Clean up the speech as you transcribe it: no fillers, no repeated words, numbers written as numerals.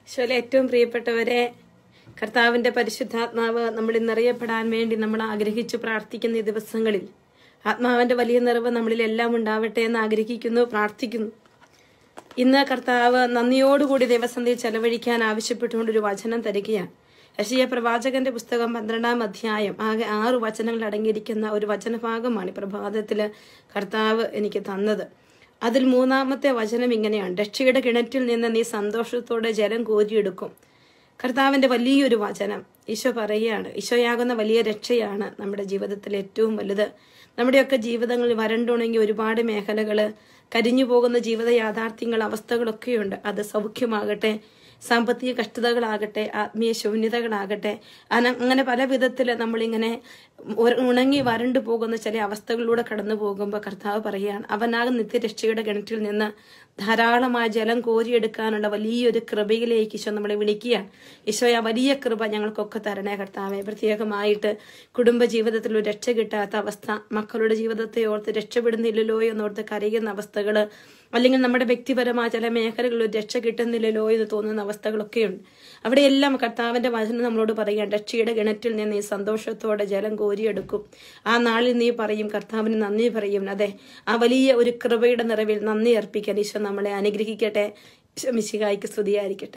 ഈശോയിലെ ഏറ്റവും പ്രിയപ്പെട്ടവരെ, കർത്താവിന്റെ പരിശുദ്ധാത്മാവ് നമ്മളിൽ നിറയപ്പെടാൻ വേണ്ടി നമ്മൾ ആഗ്രഹിച്ചു പ്രാർത്ഥിക്കുന്ന ഈ ദിവസങ്ങളിൽ ആത്മാവിന്റെ വലിയ നിറവ് നമ്മളിൽ എല്ലാം ഉണ്ടാവട്ടെ എന്ന് ആഗ്രഹിക്കുന്നു, പ്രാർത്ഥിക്കുന്നു. ഇന്ന് കർത്താവ് നന്ദിയോടുകൂടി ദൈവസന്ധി ചെലവഴിക്കാൻ ആവശ്യപ്പെട്ടുകൊണ്ടൊരു വചനം തരികയാണ്. യെശയ്യാ പ്രവാചകന്റെ പുസ്തകം 12-ാം അധ്യായം, ആകെ 6 വചനങ്ങൾ അടങ്ങിയിരിക്കുന്ന ഒരു വചനഭാഗമാണ് ഈ പ്രഭാതത്തില് കർത്താവ് എനിക്ക് തന്നത്. അതിൽ 3-ാമത്തെ വചനം ഇങ്ങനെയാണ്: രക്ഷയുടെ കിണറ്റിൽ നിന്ന് നീ സന്തോഷത്തോടെ ജലം കോരിയെടുക്കും. കർത്താവിന്റെ വലിയൊരു വചനം. ഈശോ പറയുകയാണ്, ഈശോയാകുന്ന വലിയ രക്ഷയാണ് നമ്മുടെ ജീവിതത്തിൽ ഏറ്റവും വലുത്. നമ്മുടെയൊക്കെ ജീവിതങ്ങളിൽ വരണ്ടുണങ്ങി ഒരുപാട് മേഖലകള്, കരിഞ്ഞു പോകുന്ന ജീവിത യാഥാർത്ഥ്യങ്ങൾ, അവസ്ഥകളൊക്കെയുണ്ട്. അത് സൗഖ്യമാകട്ടെ, സാമ്പത്തിക കഷ്ടതകളാകട്ടെ, ആത്മീയ ശൂന്യതകളാകട്ടെ, അങ്ങനെ പല വിധത്തില് നമ്മളിങ്ങനെ ഉണങ്ങി വരണ്ടു പോകുന്ന ചില അവസ്ഥകളിലൂടെ കടന്നു പോകുമ്പോൾ കർത്താവ് പറയുകയാണ്, അവനാകും നിത്യരക്ഷയുടെ കിണറ്റിൽ നിന്ന് ധാരാളമായ ജലം കോരിയെടുക്കാനുള്ള വലിയൊരു കൃപയിലേക്ക് ഈശോ നമ്മളെ വിളിക്കുകയാണ്. ഈശോ ആ വലിയ കൃപ ഞങ്ങൾക്കൊക്കെ തരണേ കർത്താവെ. പ്രത്യേകമായിട്ട് കുടുംബ ജീവിതത്തിൽ ഒരു രക്ഷ കിട്ടാത്ത അവസ്ഥ, മക്കളുടെ ജീവിതത്തെ ഓർത്ത് രക്ഷപ്പെടുന്നില്ലല്ലോ എന്നോർത്ത് കരയുന്ന അവസ്ഥകള്, അല്ലെങ്കിൽ നമ്മുടെ വ്യക്തിപരമായ ചില മേഖലകളിൽ ഒരു രക്ഷ കിട്ടുന്നില്ലല്ലോ എന്ന് തോന്നുന്ന അവസ്ഥകളൊക്കെയുണ്ട്. അവിടെയെല്ലാം കർത്താവിന്റെ വചനം നമ്മളോട് പറയുകയാണ്, രക്ഷയുടെ കിണറ്റിൽ നിന്ന് നീ സന്തോഷത്തോടെ ജലം കോരിയെടുക്കും. ആ നാളിൽ നീ പറയും, കർത്താവിന് നന്ദി പറയും. അതെ, ആ വലിയ ഒരു കൃപയുടെ നിറവിൽ നന്ദി അർപ്പിക്കാൻ ഈശോ നമ്മളെ അനുഗ്രഹിക്കട്ടെ. ഈശോ മിശിഹായ്ക്ക് സ്തുതിയായിരിക്കട്ടെ.